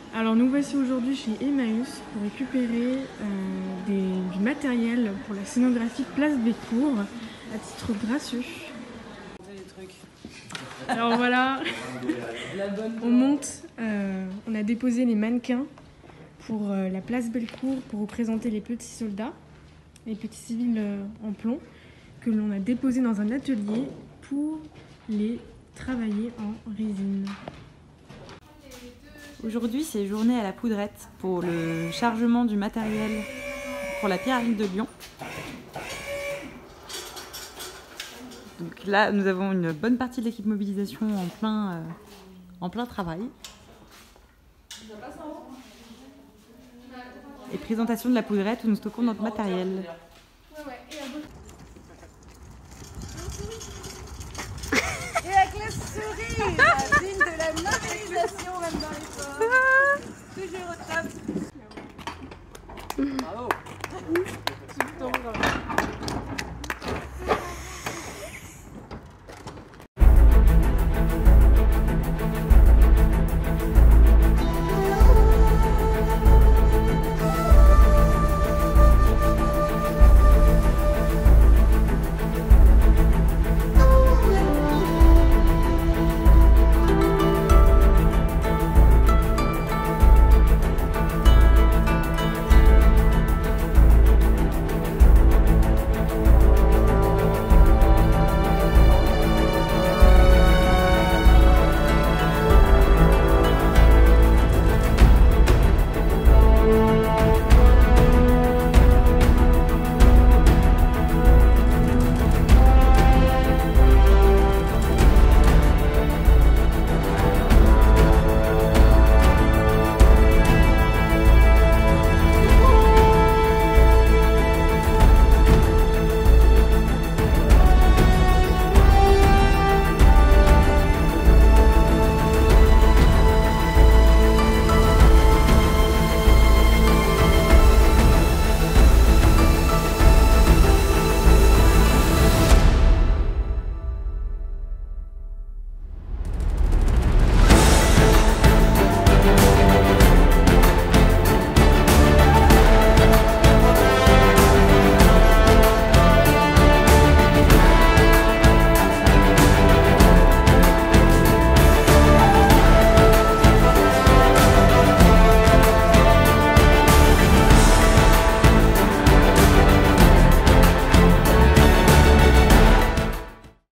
Alors nous voici aujourd'hui chez Emmaüs pour récupérer du matériel pour la scénographie Place Bécourt à titre gratuit. Alors voilà, on monte, on a déposé les mannequins pour la Place Bellecour pour représenter les petits soldats, les petits civils en plomb que l'on a déposés dans un atelier pour les travailler en résine. Aujourd'hui, c'est journée à la poudrette pour le chargement du matériel pour la pierrerie de Lyon. Donc là, nous avons une bonne partie de l'équipe mobilisation en plein travail. Et présentation de la poudrette où nous stockons notre matériel. Et avec le sourire, digne de la mobilisation